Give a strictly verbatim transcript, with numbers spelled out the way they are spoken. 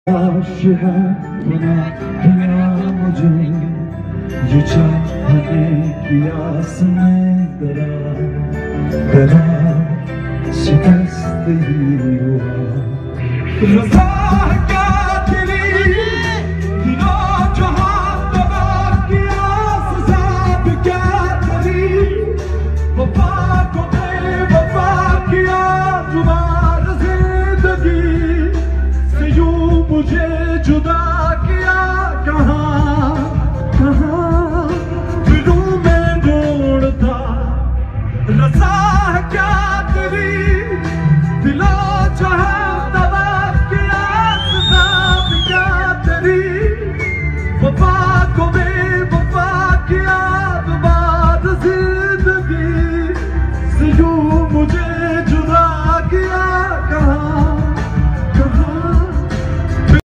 काश है बना दिया मुझे ये चाहने की आस में करा करा शिकस्त ही हुआ रज़ा है क्या तेरी दिनों जहां दबा की आस साब क्या करी वफा को बेवफा किया तुम्हारी जिंदगी से यूं मुझे जुदा